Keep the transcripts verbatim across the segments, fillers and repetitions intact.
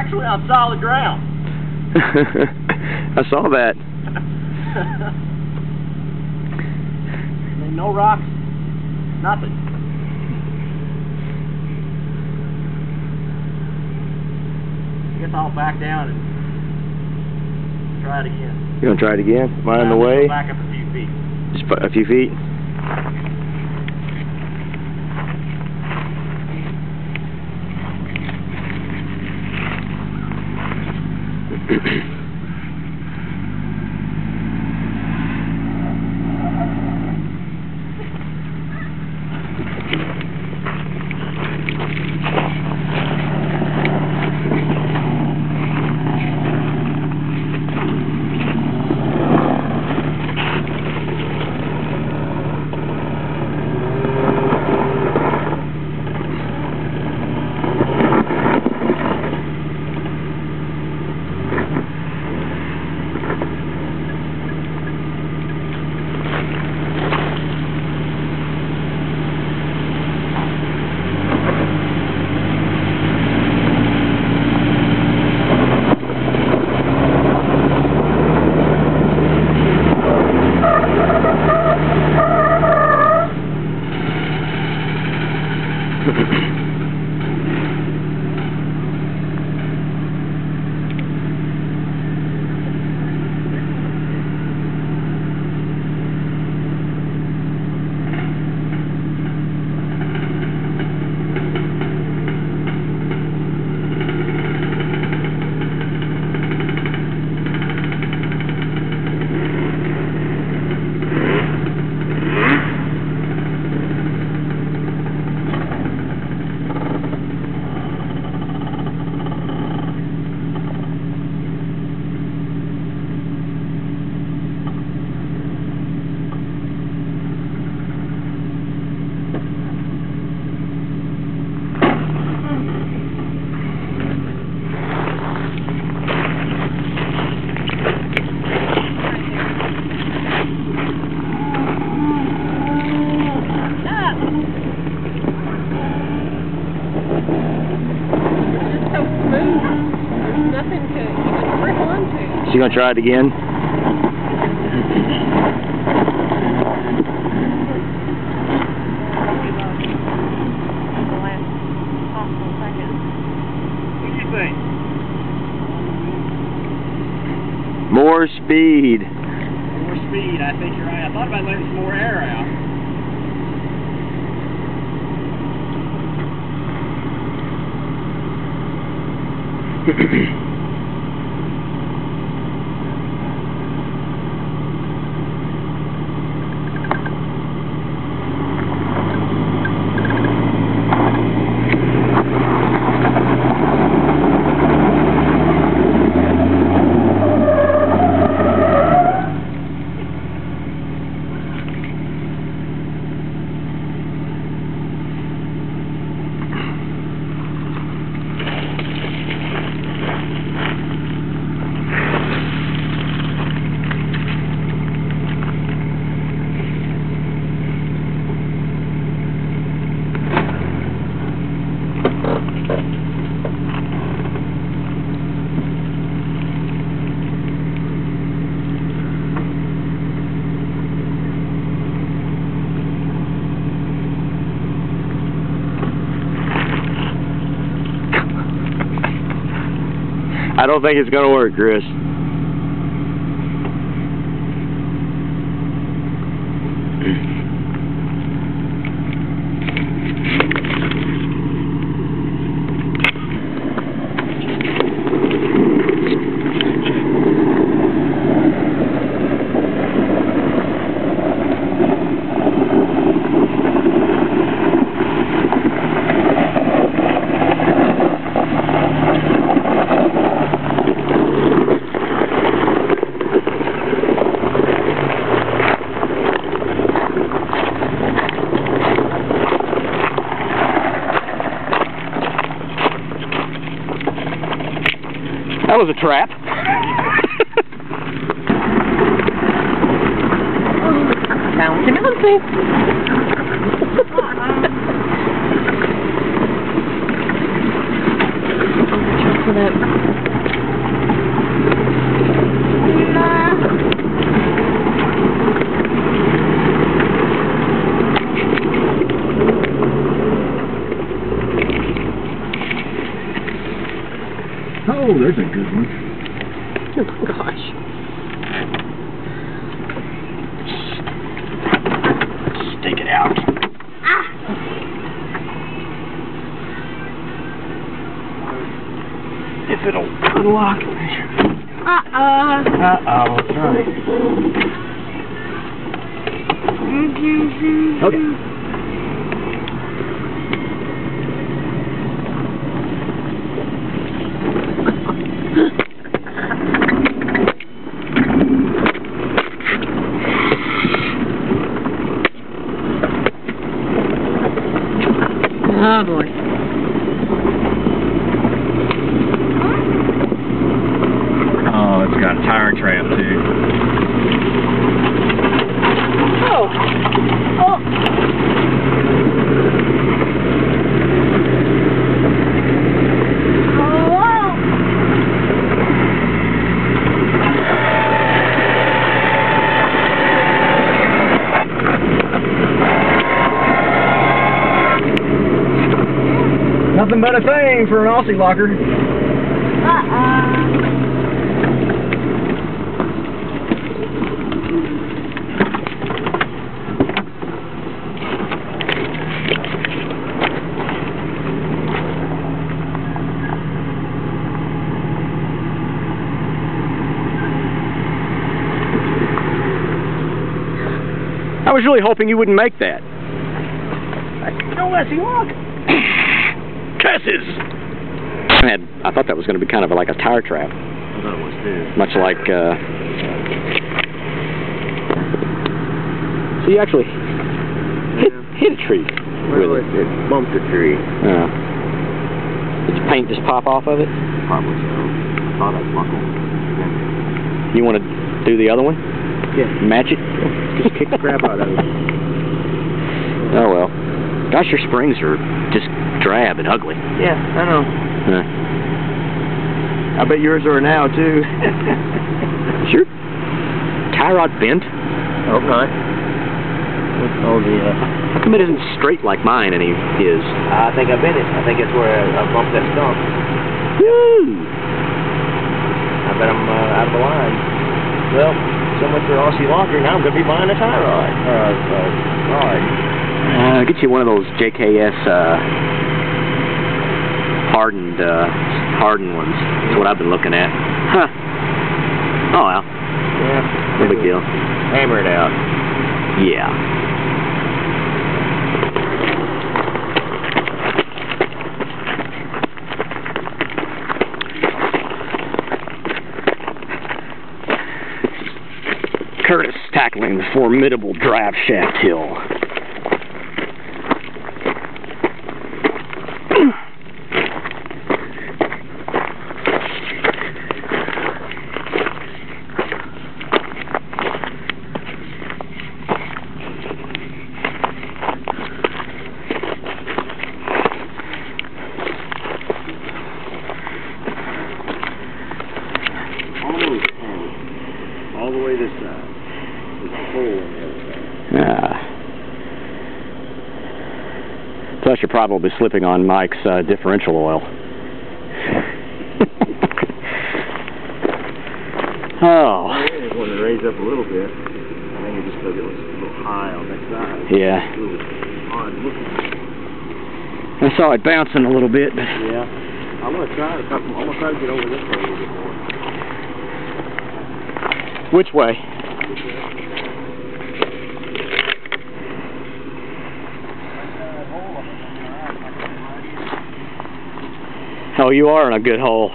actually on solid ground. I saw that. No rocks, nothing. I guess I'll back down and try it again. You gonna try it again? Am I on the way? Back up a few feet. Just a few feet? So you gonna try it again? More speed. More speed, I think you're right. I thought about letting some more air out. I don't think it's gonna work, Chris. That was a trap. Bouncy, bouncy. For that there's a good one. Oh my gosh. Stake it out. Ah! If it'll unlock. Uh-uh. Uh-oh, that's right. Okay. Oh boy. Oh, it's got a tire trap too. Oh. Oh. Nothing but a thing for an Aussie locker. Uh-uh. I was really hoping you wouldn't make that. No, let's see, look. Curses! I, had, I thought that was going to be kind of like a tire trap. I thought it was too. Much like, uh... so you actually hit, hit a tree Well, with it, it. it bumped a tree. Uh, did the paint just pop off of it? Probably so. I thought I'd buckle. Yeah. You want to do the other one? Yeah. Match it? Just kick the crap out of it. Oh well. Gosh, your springs are just drab and ugly. Yeah, I know. Huh. I bet yours are now, too. Sure. Tie rod bent? Okay. Oh, the, uh... How come it isn't straight like mine and he is? I think I bent it. I think it's where I, I bumped that stump. Woo! I bet I'm uh, out of the line. Well, so much for Aussie locker. Now I'm going to be buying a tie rod. Uh, uh, rod. Uh, get you one of those J K S, uh... hardened, uh... hardened ones. That's what I've been looking at. Huh. Oh, well. Yeah. No big deal. Hammer it out. Yeah. Curtis tackling the formidable drive shaft hill. All the way this side. There's a hole on the other side. Yeah. Plus, you're probably slipping on Mike's uh, differential oil. Oh. I just wanted to raise up a little bit. I think it just because it was a little high on that side. Yeah. A little odd looking. I saw it bouncing a little bit, but Yeah. I'm gonna try to I'm gonna try to get over this way a little bit more. which way? Oh, you are in a good hole.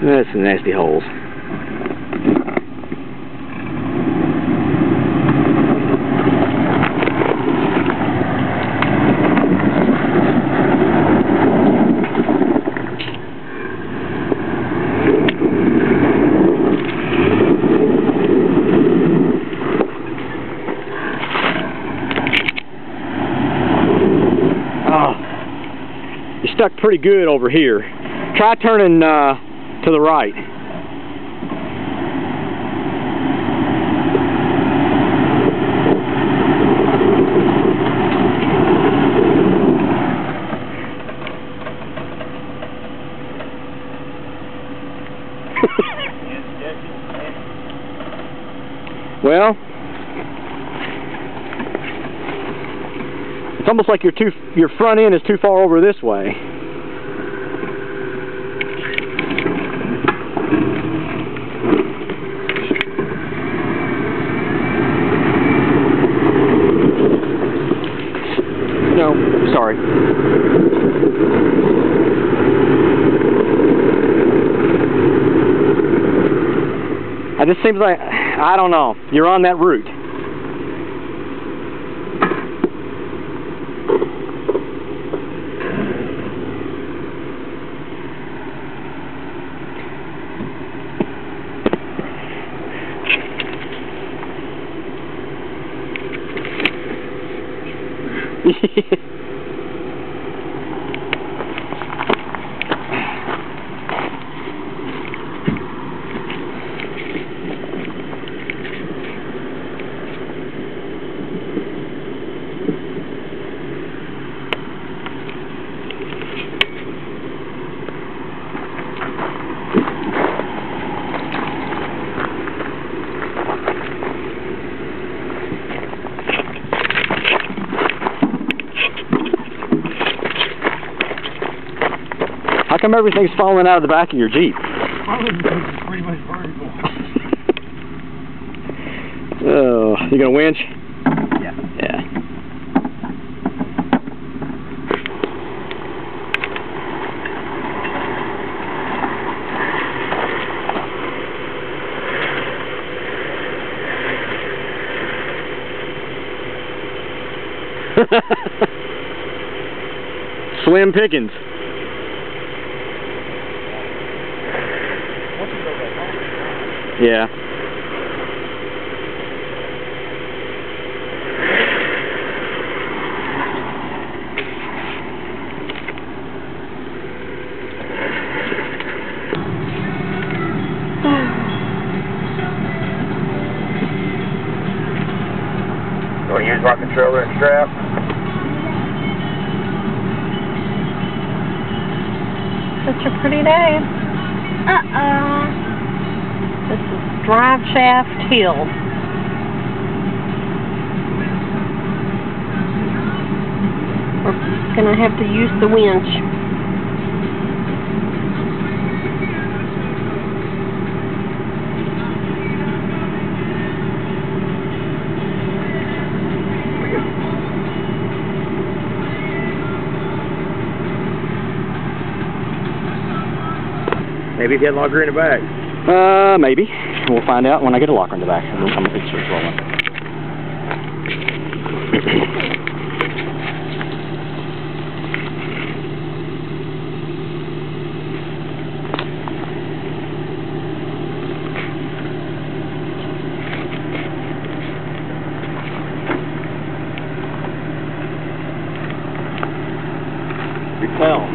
That's some nasty holes. Oh, you're stuck pretty good over here. Try turning uh, to the right. Well, it's almost like your too your front end is too far over this way. No, sorry. It just seems like, I don't know, you're on that route. How come everything's falling out of the back of your Jeep? Probably because it's pretty much vertical. Oh, you gonna winch? Yeah. Yeah. Slim pickings. Yeah. You want to use my controller and strap? Such a pretty day. Uh-oh. This is Drive Shaft Hill. We're gonna have to use the winch. Maybe if you had longer in the back. Uh, maybe. We'll find out when I get a locker in the back. I'm going to start rolling. Repel.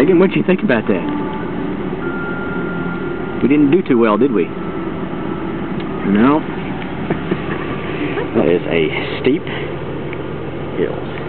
Megan, what did you think about that? We didn't do too well, did we? No. That is a steep hill.